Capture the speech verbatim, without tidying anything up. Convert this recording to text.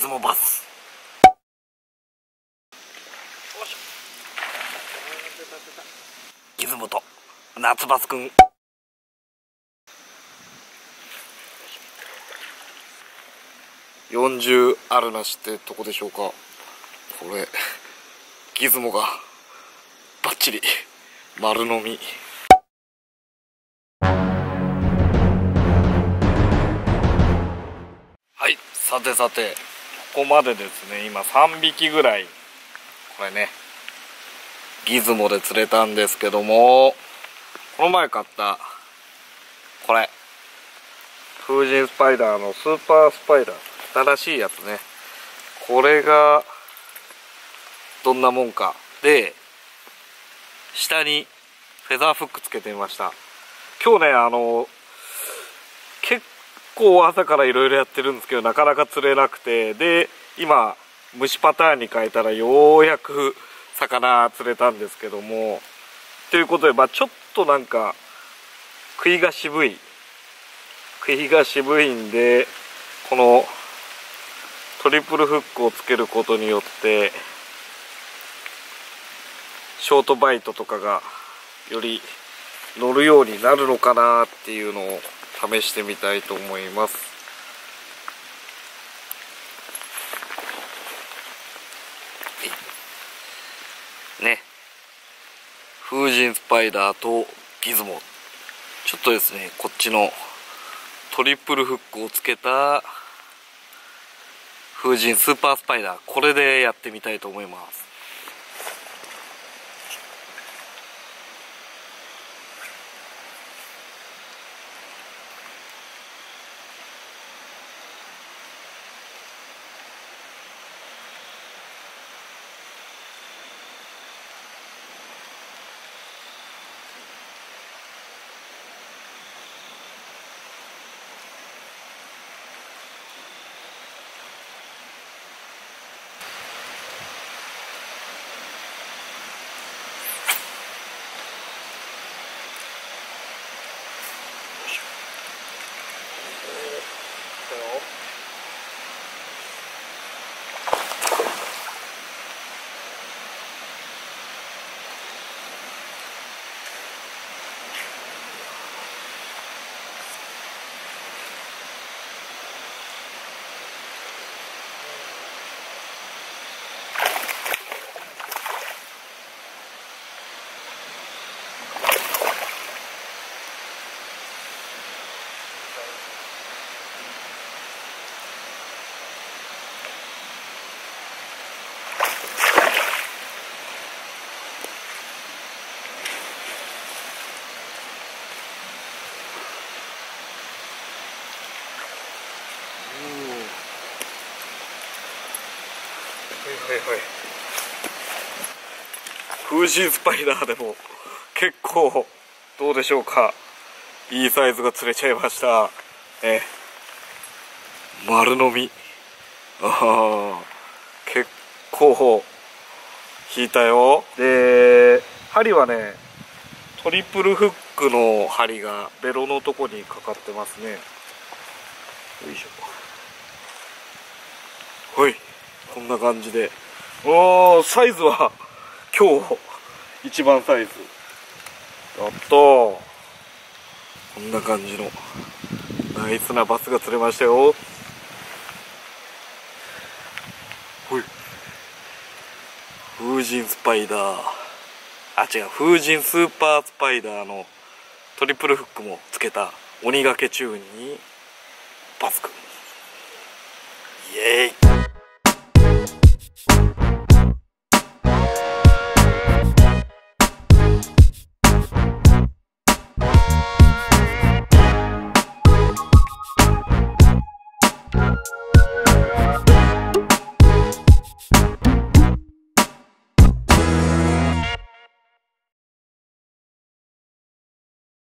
ズモバス。ギズモと夏バスくん。よんじゅうあるなしってとこでしょうか。これギズモがバッチリ丸飲み。はい、さてさて、ここまでですね、今さんびきぐらい、これね、ギズモで釣れたんですけども、この前買った、これ、風神スパイダーのスーパースパイダー、新しいやつね。これが、どんなもんか。で、下にフェザーフックつけてみました。今日ね、あの、結構朝からいろいろやってるんですけど、なかなか釣れなくて、で、今、虫パターンに変えたらようやく魚釣れたんですけども、ということで、まあちょっとなんか、食いが渋い。食いが渋いんで、このトリプルフックをつけることによって、ショートバイトとかがより乗るようになるのかなっていうのを試してみたいと思います。ね、風神スパイダーとギズモ、ちょっとですね、こっちのトリプルフックをつけた風神スーパースパイダー、これでやってみたいと思います。はいはい、風神スパイダーでも結構どうでしょうか、いいサイズが釣れちゃいました。え丸飲み。あー、結構引いたよ。で、針はね、トリプルフックの針がベロのとこにかかってますね。よいしょ。はい、こんな感じで、おー、サイズは今日一番サイズ。やったー。こんな感じのナイスなバスが釣れましたよ。ほい、風神スパイダー、あ、違う、風神スーパースパイダーのトリプルフックもつけた鬼がけチューンにバスくん。イエーイ。